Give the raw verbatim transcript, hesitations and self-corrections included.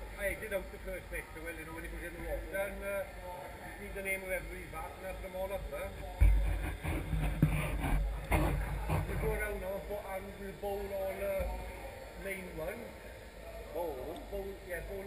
I did out the first sector, well, you know, when he was in the water, and uh, you need the name of every vat, and that's them all up there. We go around now, but, and we'll bowl all the uh, main ones. Bowl? Bowl, yeah, bowl